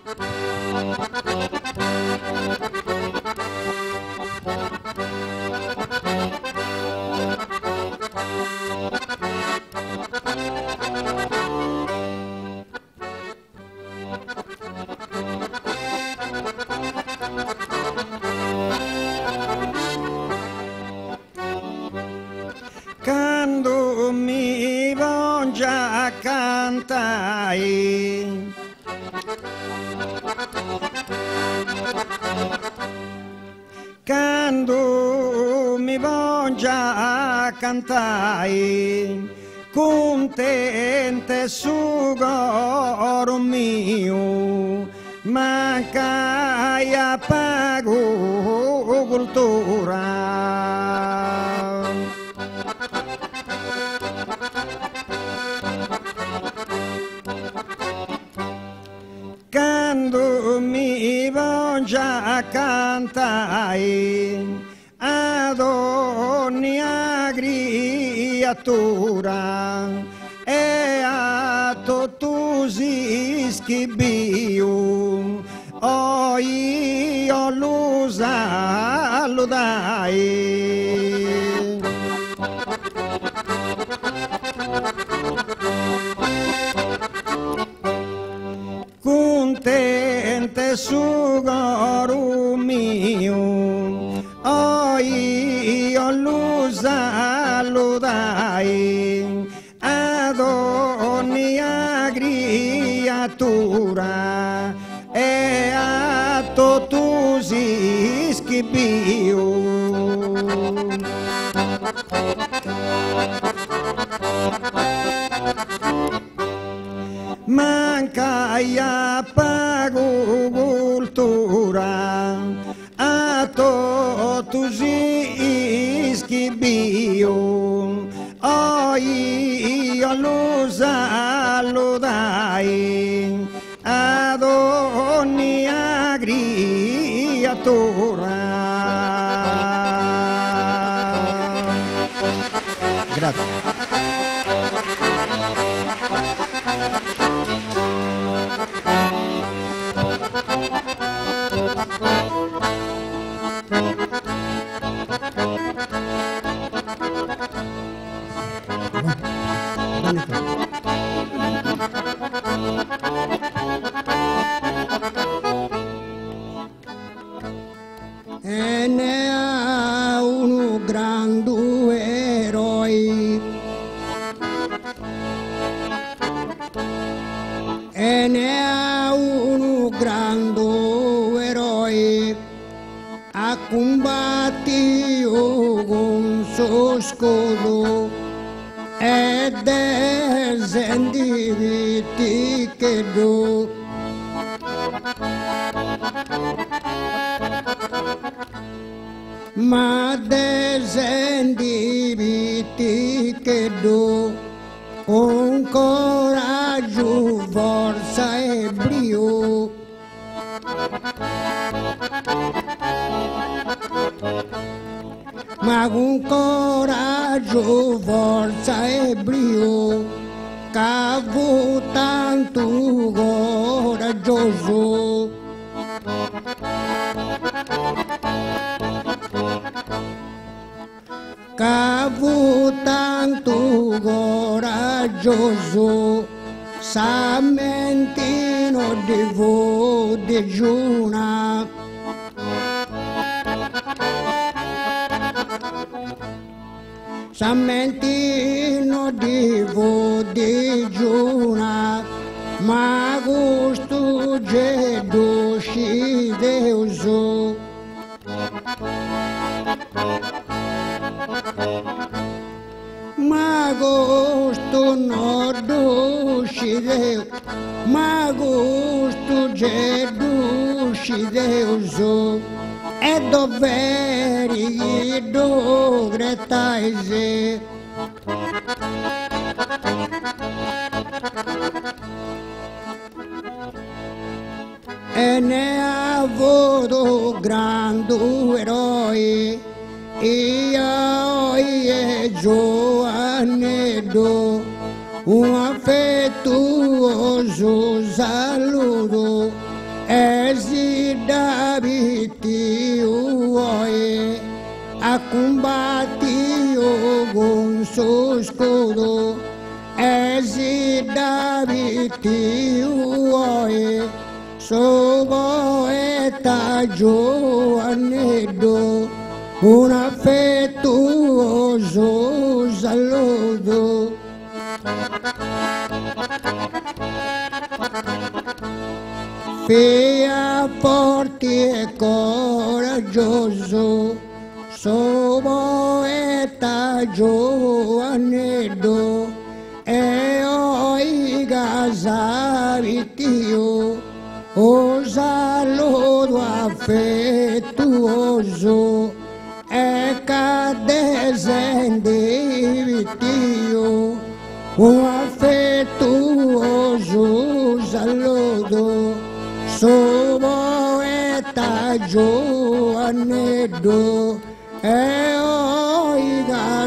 Quando mi voglio a cantare, quando mi voglio a cantare, contente su coro mio, manca e pago cultura. Quando mi voglio a cantare ad ogni creatura e a tutti schibio o io lo saludai. Contente su coro mio, oh io lo saludai ad ogni creatura e a tutti schibio. Manca e pago cultura a tutti schibio, oh io lo saludai ad ogni creatura. Grazie. E ne ha uno grande eroe, e ne ha uno grande eroe, ha combattuto con suo scudo e descendivi che do. Ma descendivi che do con coraggio, forza e brio. Ma con coraggio, forza e brio, cavo tanto coraggioso. Cavo tanto coraggioso, samentino devo digiuna. Samentino devo digiuna, ma gusto gedo sci deuso. Ma gusto no dusci deu, ma gusto gedo sci deuso. E doveri do gretaise. E ne ha avuto grande eroe, io e Giovannedo, un affettuoso saluto esi Daviti uoe, a combatio con suo scudo, esi Daviti uoe, so poeta giovanetto, un affettuoso saluto. Fia forte e coraggioso, so poeta giovanetto, e oi casavitio, o saluto affettuoso, e cadescendivitio, un affettuoso saluto, so poeta giovanetto, e oi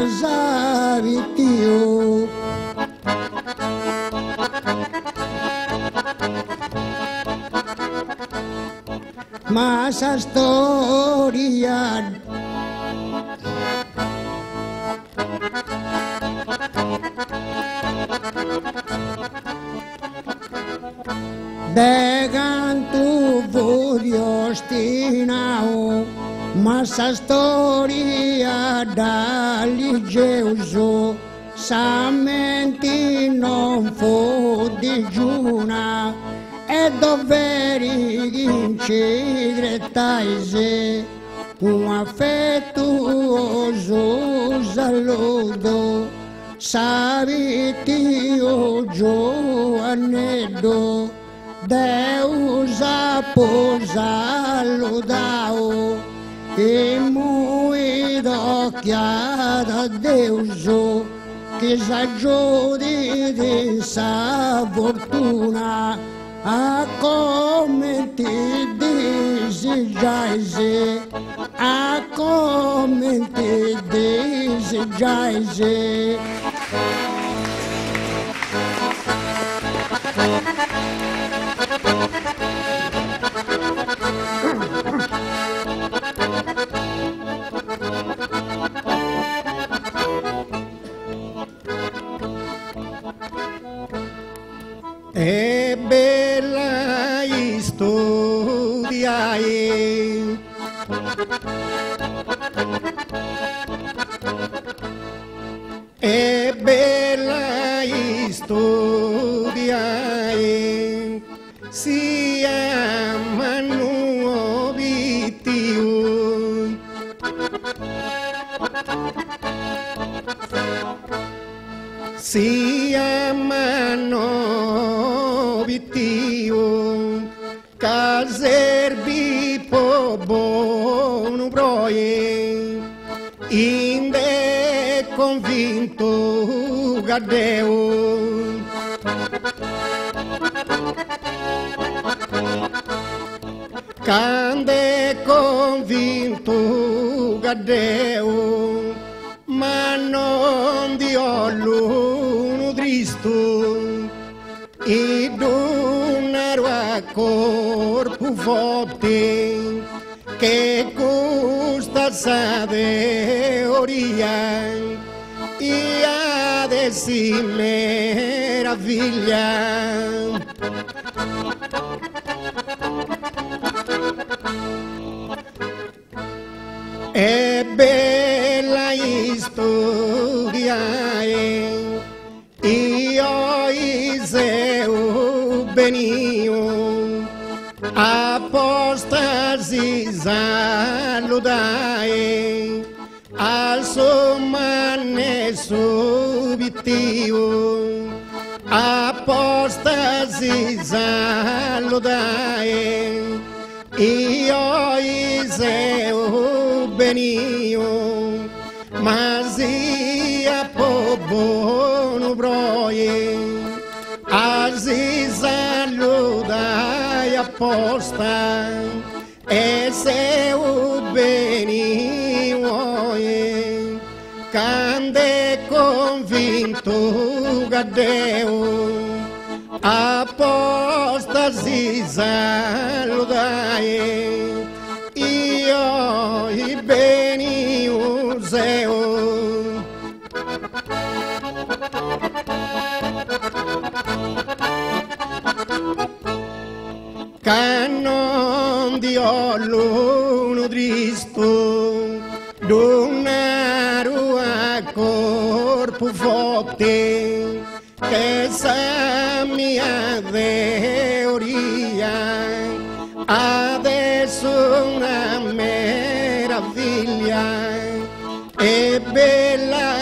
casavitio. Ma sa storia de canto voglio ostinao, ma sa storia religioso, sa menti non fu digiuna, e doveri in segrettaise, un affettuoso saluto, savitio giovanetto, Deus apposalo dao, e muito occhiata Deus, che s'aggiudi di sa fortuna, a come ti desigiaise, a come ti desigiaise. È bella storia, è bella storia, si amano obiettivo, si amano obiettivo, che servi po' buono proie, inde convinto gadeo. Cande convinto gadeo, ma non di l'uno tristo, e donaro a corpo forte, che gusta sa teoria, e adesso meraviglia. È bella storia, io iseo benio, apostasi saludai, al suo manne subitivo, apostasi saludai, io iseo benio, ma sia po' buono proie, asi saludai apposta, e se benio, cande convinto gadeo, apostasi saludai, io i beni useo. Cannon di l'uno tristo, donaru a corpo forte, che sa mia teoria, adesso una meraviglia, e bella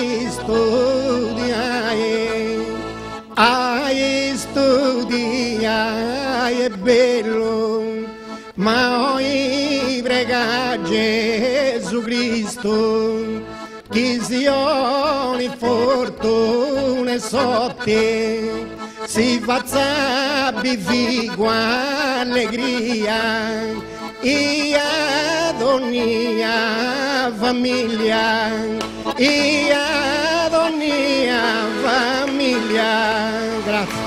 studiai, è bello, ma oi prega Gesù Cristo, chi si ogni fortuna sotte, si faccia bifico allegria, e ad ogni famiglia, e ad ogni famiglia. Grazie.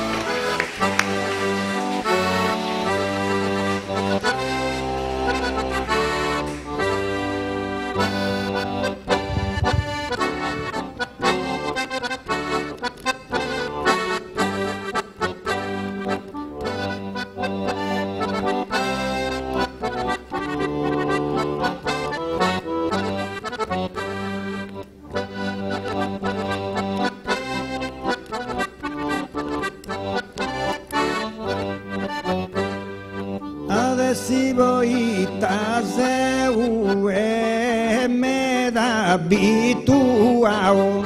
Si voi taseu e me abituao,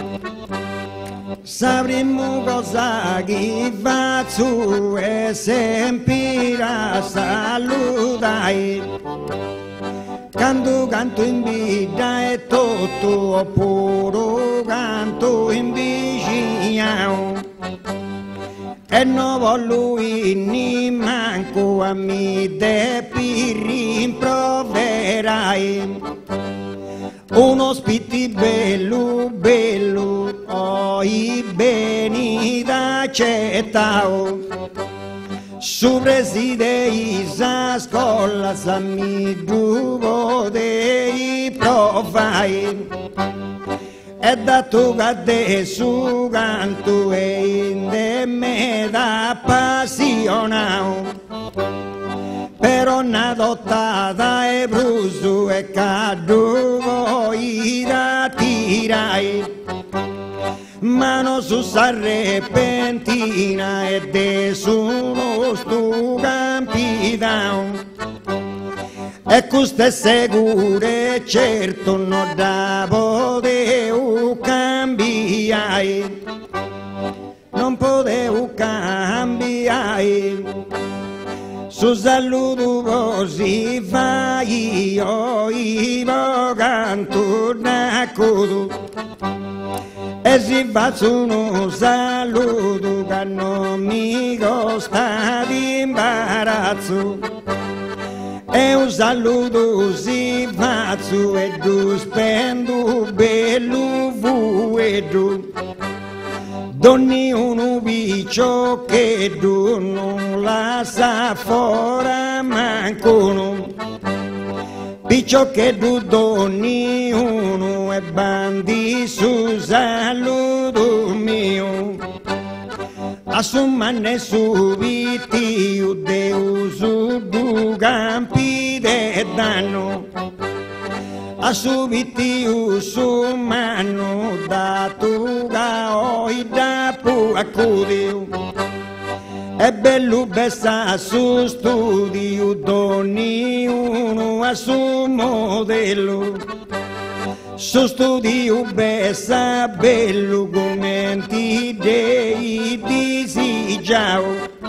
sapremo cosa che faccio e sempre saludai. Canto in vita e tutto puro canto in vicino. E non voglio inni manco a mi te per rimproverai. Uno spiti bello, bello, ho i beni da cettao. Su preside isa scuola sa mi duvo dei profai. E da tu cadde su canto e in de me da appassionao, però una dottata e bruso e cadu voi da tirai, ma non su s'arrepentina e de sono stu campidao. E questo è sicuro e certo non da potevo cambiare, non potevo cambiare. Su saluto così fai io canto d'accordo, e si fa uno saluto che non mi costa di imbarazzo. E un saluto si faccio e tu spendo bello fuedo, donni uno piccio che tu non la sa fuori manco, piccio che tu donni uno e bandi su saluto mio. Assumane subiti udeu su du campi de danno, assubiti su mano da tu ga oi da pu accudeu, e bello bessa su studio doni uno a su modello. Su studio bessa bello commenti dei disigiao,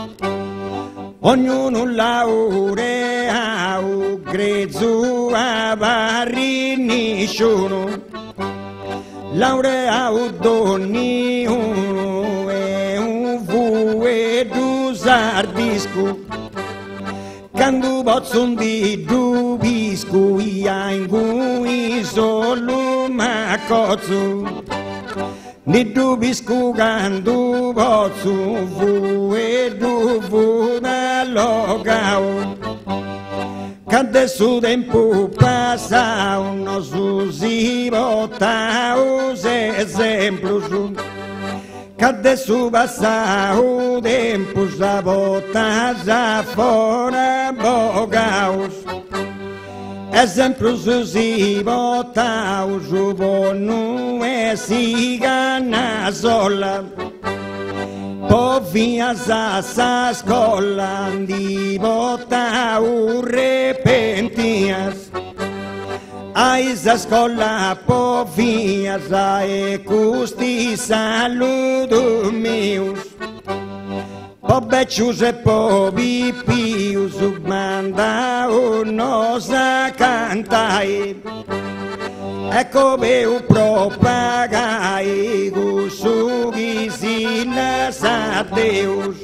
ognuno laureao grezzo a vari nisciuno, laureao donni uno e un fuedo sardisco. Quando posso di dubisco ia in cui solo m'accozzo, ni dubisco quando posso fu e fu da locao che adesso tempo passa non si vota se sempre su che adesso passa o tempo sa vota sa fora bocaus e sempre si vota o buono e si ganna sola po via sa scola di vota o repentias ai sa scola po via sa e custi saludo meus po beccius e po bipius manda o nosa cantai ecco meu propagai gusu gisila sa Deus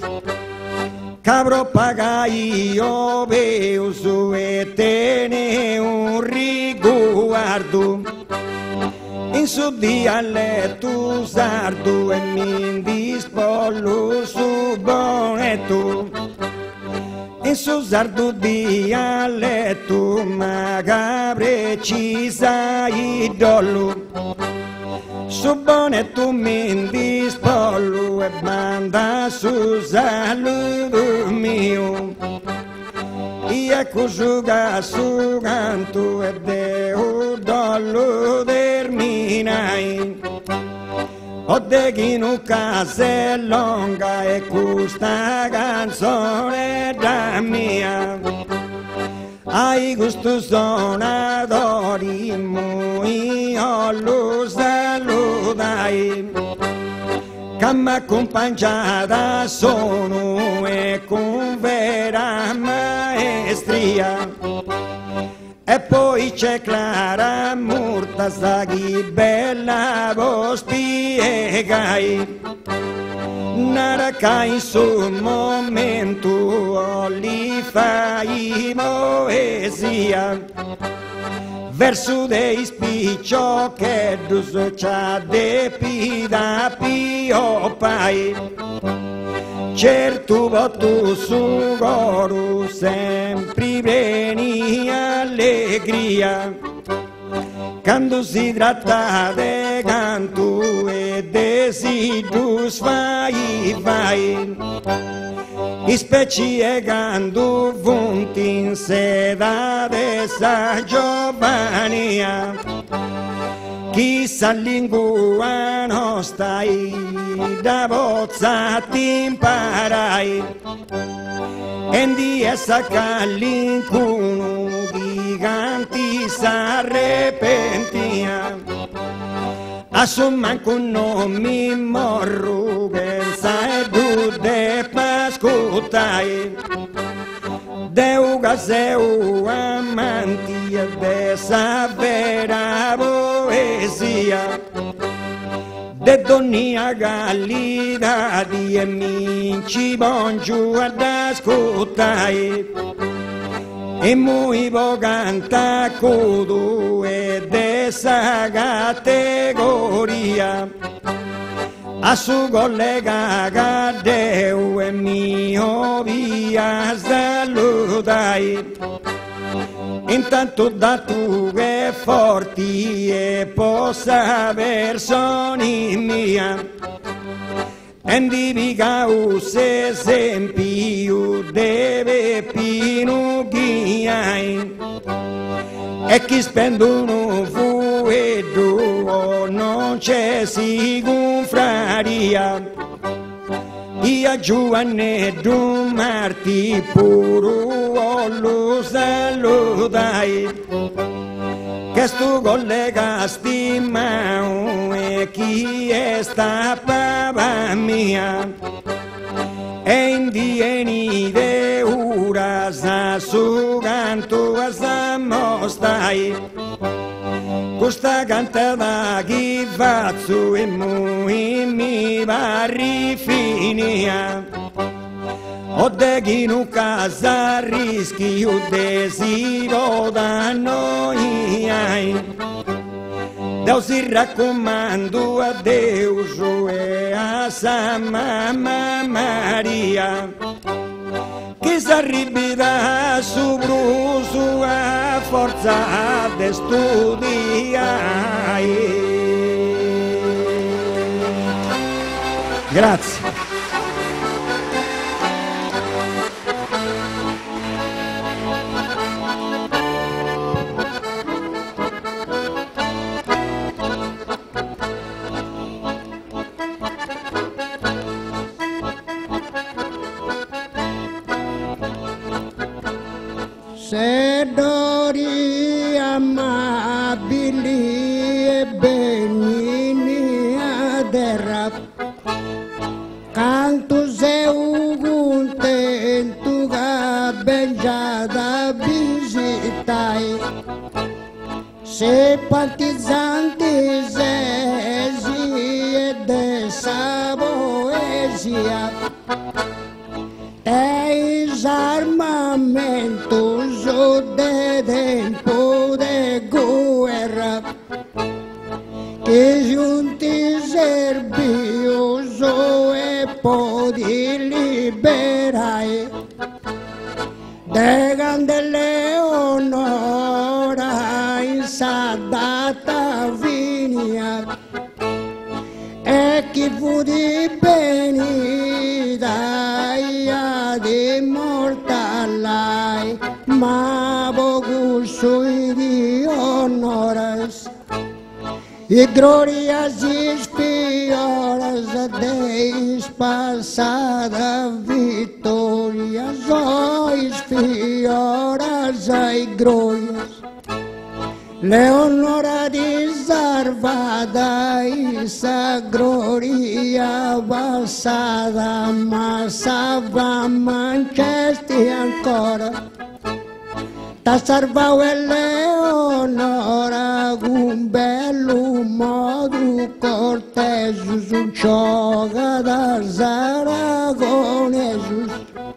cabro pagai o Deus e tene un riguardo in su dialetto sardo e mi dispollo su bonetto in su sardo dialetto ma precisa idolo su bonetto mi dispollo e manda su saludo mio e così su canto e deo dollo terminai ho dechino casa lunga e questa canzone da mia ai gusto suonatori io lo saludai che m'accompagnata sono e con vera maestria e poi c'è Clara Murtaza che bella vo spiegai narca in suo momento li fai poesia verso dei spiccio che dus c'ha de pida pio pai certo voto su goro sempre veni allegria quando si tratta de canto e desidus vai i specie e quando vunti in seda de sa giovania chissà lingua nostra da bozza ti imparai e di essa callincuno giganti s'arrepentia a manco non mi morro pensa e tu de pascutai deu gaseu amanti e dessa vera poesia de donnia galidadi e minci bongiu ad ascoltai e muivo canta codo e dessa categoria a su collega cadeu e mio via salutai intanto da tu che forti e possa personi mia e diviga se esempio deve pino ghiai e chi spendono fuedo non c'è sicunfraria ia Giovanni Marti puro lo saludai che stu collega stimao e chi è sta papa mia e indieni de ura sa su canto a sa mostai questa cantata chi faccio e mi va rifinia o de chi non casa rischi o desiro da noi Deus se raccomando a Deus, é a Sama Maria, que se arriverà su bruso a forza de studiare. Grazie. Se dori amabili e benini aderra, canto se contento che bengiada visitai, se partizanti sesi e dessa poesia, teis armamentos de tempo de guerra, que juntos erbios e pode liberar, de grande Leonora in sa data vinia, e che fu di benida de mortalai, ma poco sui di honoras, e glorias e espioras deis passada vitórias, ó espioras e glórias. Leonora desarvada e sa gloria passada, mas a Manchester ancora ta salvau e Leonora con bello modo cortesus un gioca da Aragonesus.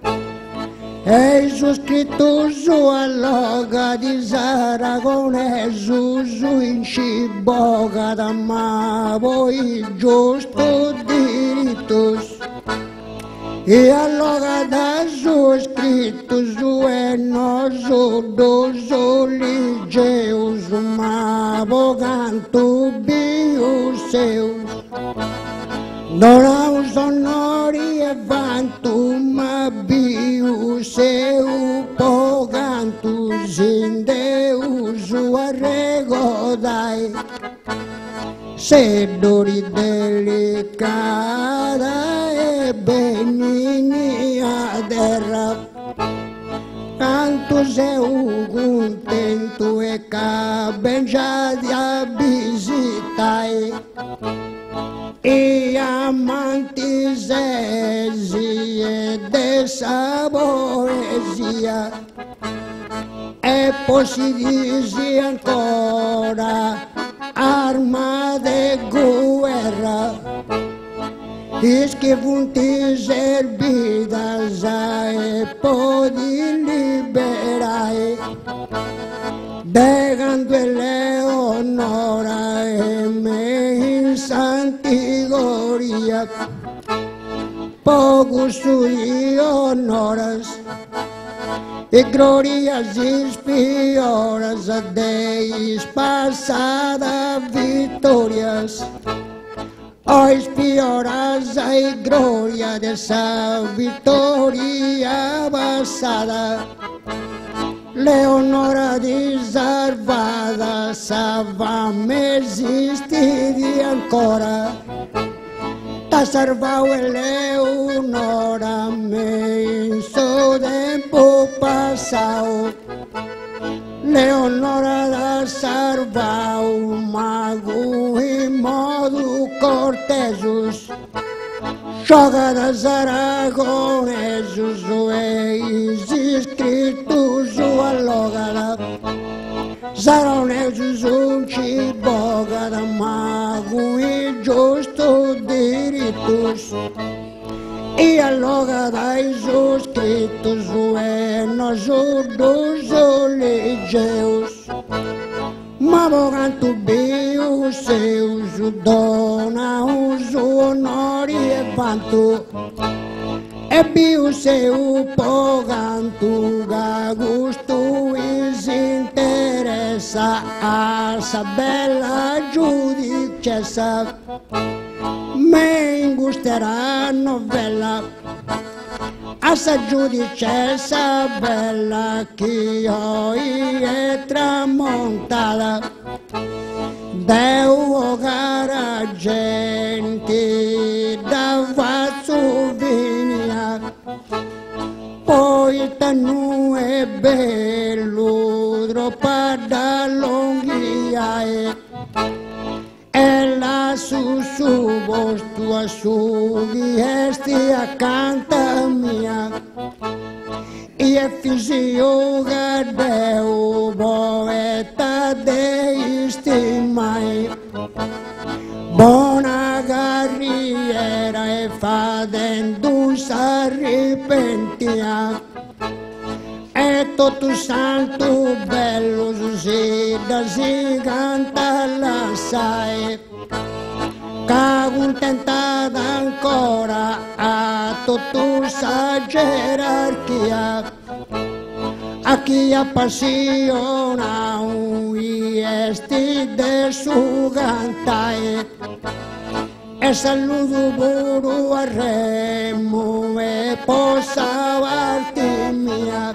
E su scritto su alloga di Aragonesus in ciboca da ma voi giusto dirittos. E allora da su scritto su e noso doso ligeus, ma vocanto biuseus. Non ha un sonori e vanto, ma biuseu pocantus in Deus arregodai. Se dori delicata e benini aderra, canto seu contento e cabengiadi a visitai, e amanti sesi e dessa poesia, e poi si dice ancora arma de guerra, is che punti servidas e podi liberare, degando Leonora e me in santi gloria, poco sui honoras e glorias espioras deis passada vitórias. Oh, espioras e gloria dessa vitória passada, Leonora desarvada, salva-me existir ancora, ta salvau e Leonora me in so tempo passau, Leonora da salvau, mago in modo cortesus, gioca da Aragonesus e iscritus allogada, Aragonesus un ciboca da mago in giusto dirittus, e allogada Isus Christus e nos dos ligeus, ma canto bem seus dona os onori e vanto e bio seu poganto ga gusto is interessa a sa bella giudicessa me ingusterà novella a sa giudicessa bella che oi è tramontata devo cara gente da vazzo vinia poi il tannu è bello troppo da longhia e la su tua su esti accanto a mia e fisio gadeu poeta deisti mai buona carriera e fadendo s'arripentia e tutto santo bello si canta l'assai che contentata ancora a tutta sa gerarchia a chi appassiona esti de su cantai e saluto puro a Remo e possa varti mia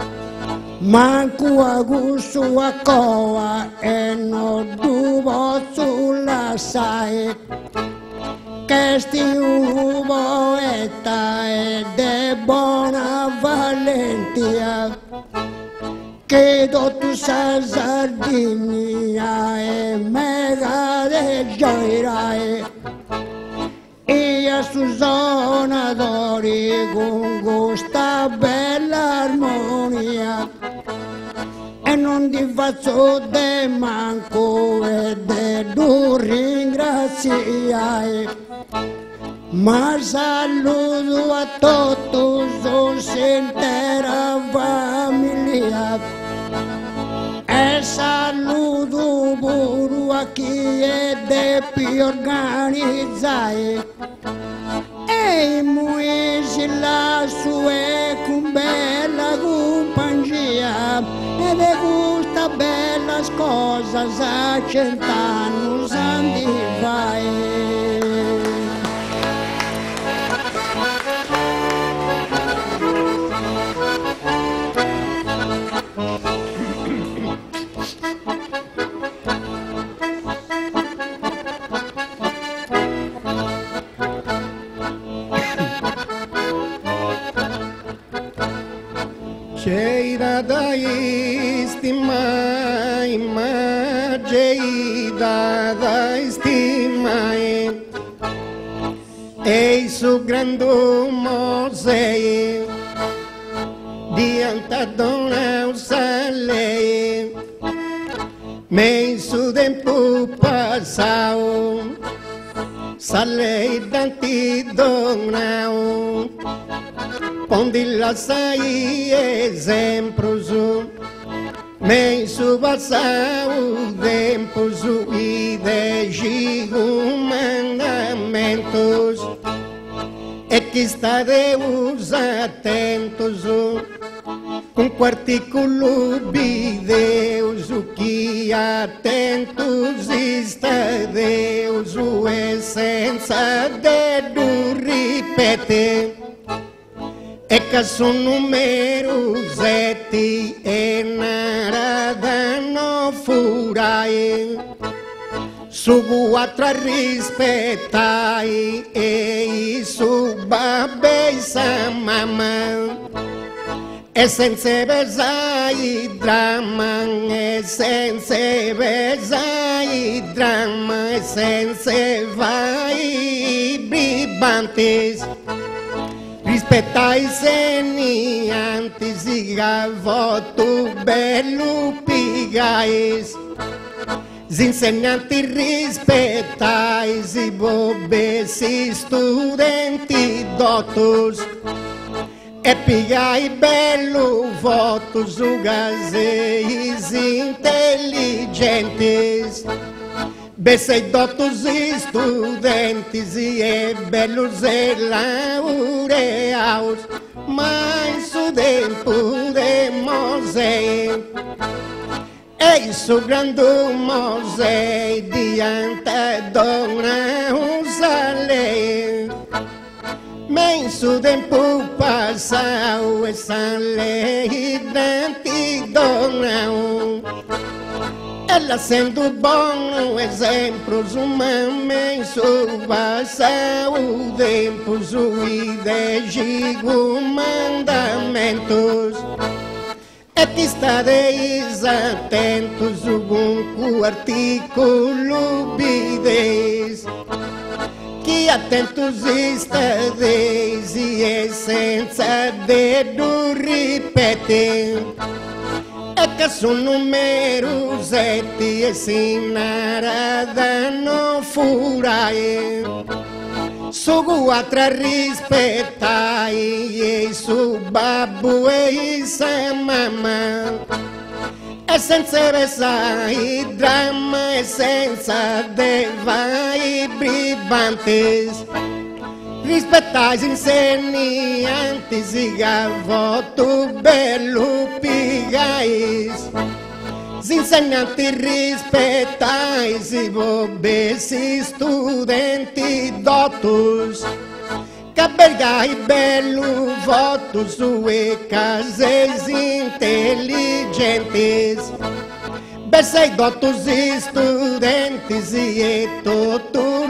manco a gusto a coa e non duvo sulla sai che sti un poeta e de buona valentia che tu sa Sardinia e mega de gioirai e a su zona d'ori con questa bella armonia e non ti faccio de manco e de tu ringraziai ma saluto a tutti intera famiglia e saluto pure a chi è de più organizzai e muisi la sua con bella compagnia e de questa bella cosa a 100 anni vai. Cheira da estima, cheira da estima, eis o grande museu, diante da dona Salei, meis o tempo passado, Salei dante dona. Onde lá sai exemplos, nem subasau tempos e de mandamentos, é que está Deus atentos, com quartículo de Deus, o que atentos está Deus, o essência de do repete. É que são números sete e nada não furai, subo atrás respeitai e suba beisa mamã. É sense besai drama, é sense besai drama, é sense vai bribantes. Rispettai seniantes e voto bello pigais, insegnanti rispettais e bobesi studenti dotos, e pigai bello voto su gaseis intelligentes. Besei dotos studentes e bellos e laureados, mas su tempo de Mosè. Ei su grande Mosè diante dona Usalè. Ma in su tempo passau e sale identi donau. Ela sendo bom exemplo, uma in su passau tempo su idegigo mandamentos. E ti stareis atentos ovunque articolo bideis. Que atentos estadeis e senza dedo ripetem. E che sono numero sette e si narada non furai. Su quattro rispettai e su babbo e sa mamma. E senza pesai dramma e senza devai bribantes. Rispettai insegnanti si voto bello pigais. Insegnanti rispettai si bobesi studenti dotus. Cabergai bello voto sue case intelligentes. Besei dotos studentes e toto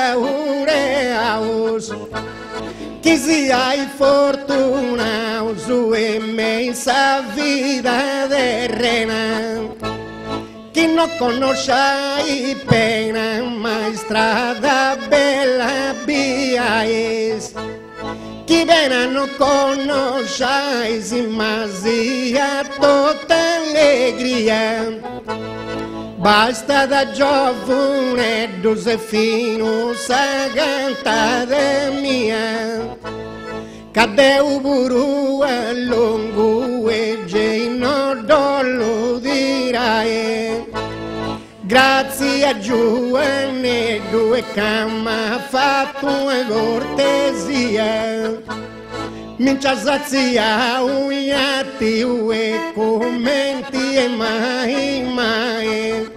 laureados. Que se hai fortunaos sua imensa vida terrena. Que não conoscei pena, ma strada bella viais. Que bene non conosceis, ma sia tutta allegria. Basta da giovane fino a cantare mia. Cadeu buru a lungo e geno dollo dirai. Grazie a Giovanni due camma fatto una cortesia. Mincia sazia uiati e commenti e mai.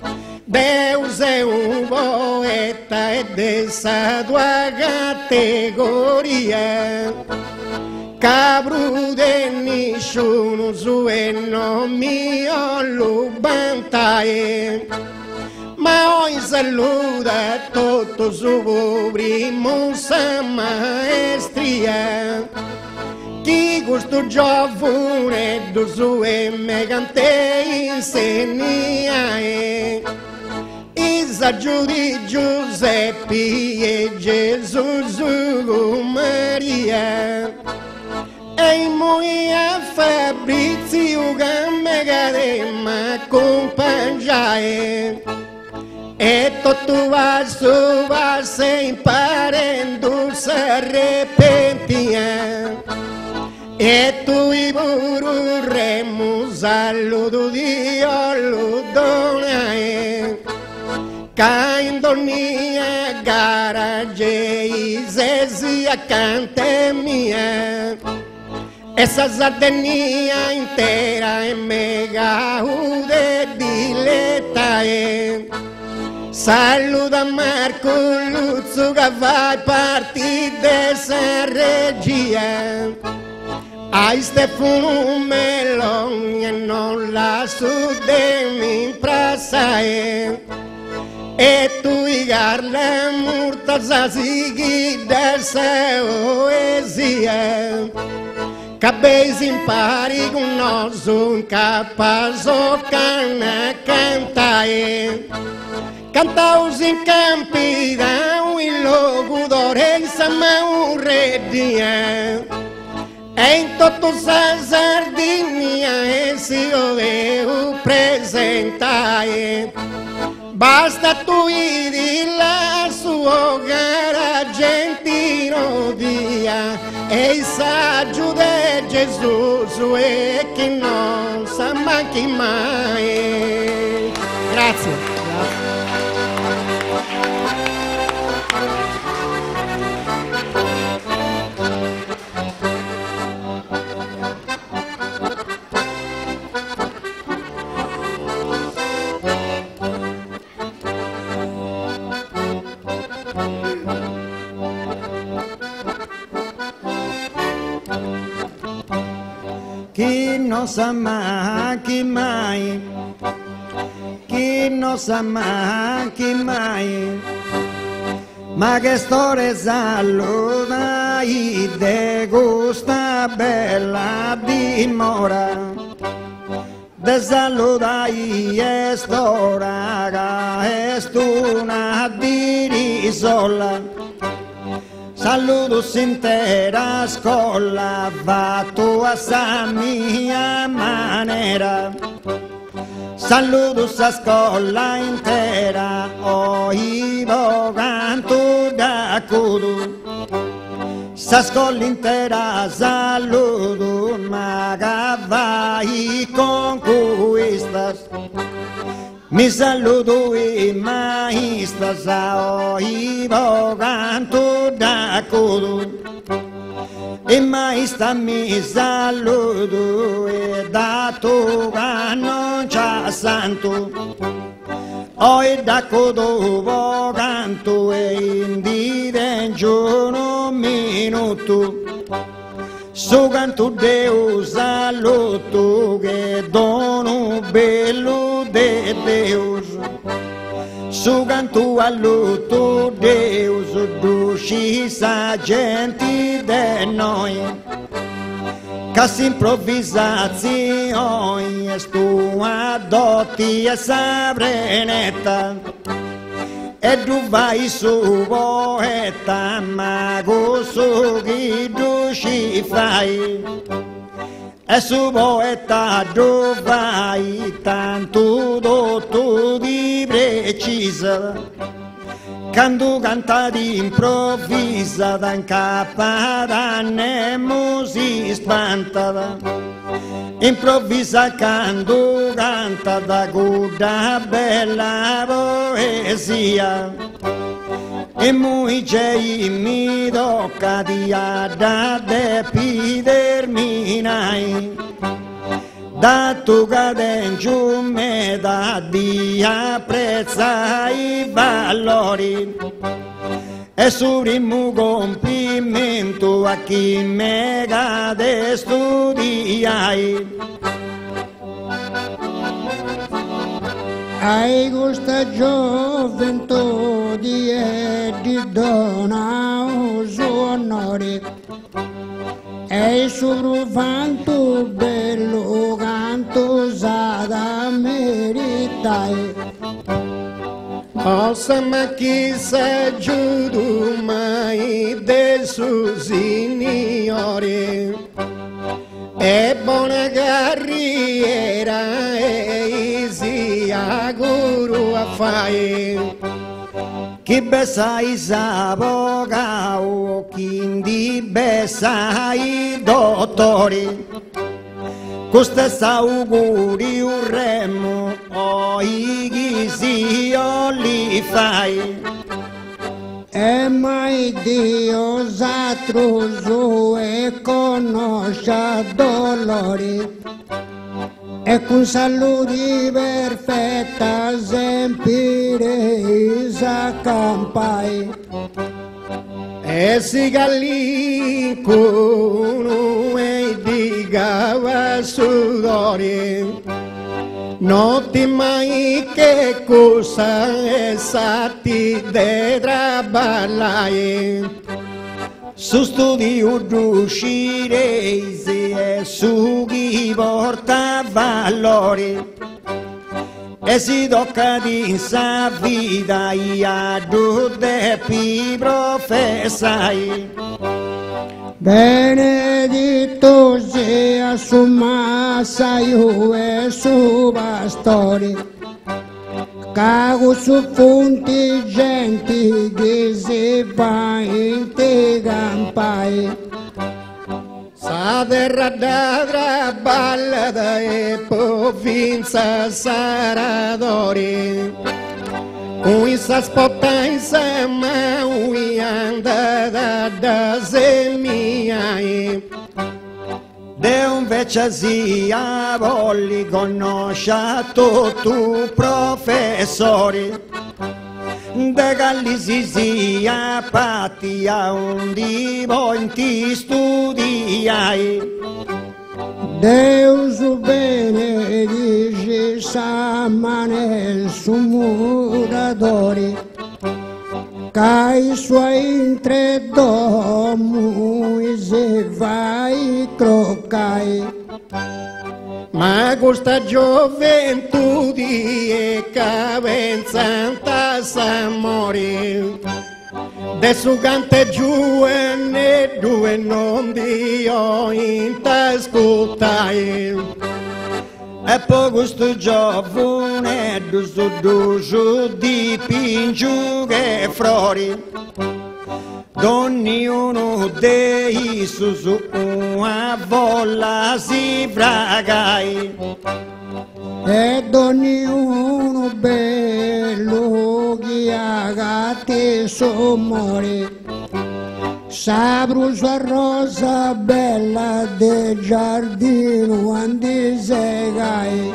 Deus è un poeta e dessa tua categoria. Cabru de nessuno sue non mi lo bantae. Ma oi saluta tutto su primo sa maestria. Chi questo giovane do sue me cante insegnae. Isaggio di Giuseppe e Gesù su Maria. E moia Fabrizio che mi accompagnae. E tutto va su va se imparando s'arrepentia. E tu i burremo saluto Dio lo donae. Caindonia garage se acante mia. Essa Sardegna intera è mega ude diletae. Saluta Marco Luzzo che vai partire dessa regia. Ai Stefano Meloni e non la sudemi imprasae. E tu i garla murta sighi dessa poesia. Cabezi impari con nosso incapazo cana cantae. Cantaus in campi da un locutore insomma un redia. E in tutto sa Sardegna e si devo presentare. Basta tu di la sua gara argentino dia. e il saggio di Gesù e che non sa manchi mai. Grazie. Chi non sa mai, chi mai, chi non sa mai, chi mai, ma che storia saluta de questa bella dimora, de saluta e storia che è una dirisola. Saludos intera scuola, fatto a sa mia maniera. Saludos a scuola intera, oivo canto da cudo. Sa scuola intera saludo, ma che vai conquistas. Mi saludo e maestras oivo canto da codo. E maestra mi saludo e dato che non c'è santo. Oi da codo canto e in divento un minuto. Su canto Dio saluto che dono bello de Deus. Su canto alluto Deus duci sa gente de noi. Che improvvisazione stu adotti e sabrenetta. E tu vai su poeta, ma cosa che tu ci fai? E su poeta tu vai, tanto tutto di precisa. Quando canta di improvvisa, da incappata nemo si spanta. Improvvisa quando canta da guda bella poesia. E moi c'è mi tocca di da depiderminai. Da tu cadencio me da di apprezza i valori. E surimo complimento a chi me cade studiai. Hai questa gioventù e di dona un suo onore. E sul vanto bello canto da meritai. Ossa ma chi sa giudo mai del suo signore. E buona carriera e si auguro a fare. Chi besa i savogao, chi di besa i dottori. Questo auguri un remo, o i ghisi o li fai. E mai Dio s'atruso e conosce dolori. E con saluti perfetta sempre s'accampai. E si gallicono e di gava sudori. Non ti mai che cosa è stati de traballare. Su studio d'uscire e su chi porta valori. E si tocca di sa vita a tutte i professai. Benedetto sia su massa io e su pastori. Cago su fonti gente che si fa in te campai. Sa terra da traballata e provincia Saradori. Questa spotta insieme ui andata da semiai. De un vecchia sia volli conosce tutti professori. De gallisi sia patia un di voi ti studiai. Deus benedice Samanel su muradori, cai suoi tre domu e se vai crocai. Ma questa gioventù di cavenza s'amori, adesso canta giù e ne due non dio in t'ascoltai. E poi questo giovane su dusu dipinge che frori. Ognuno dei su una vola si fragai. Ed ognuno bello che agate somore, sabruso a rosa bella del giardino andi segai.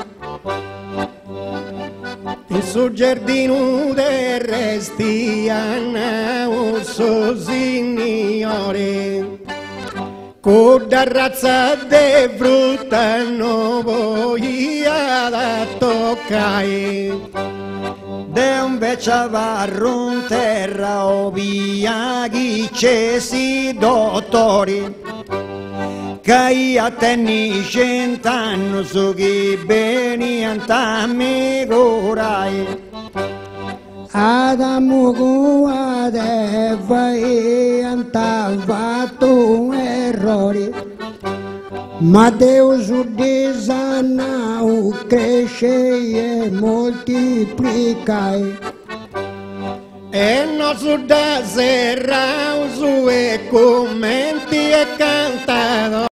In su giardino del resti un suo signore, con la razza de frutta non voglia da toccare. De un vecchia varro in terra o via chi c'è si dottori. Che a tenni 100 anni su chi beni antami curai. Adamu guade vai fatto errori, ma Deus desanau cresce e moltiplicai. E non su da serra su e commenti e cantato.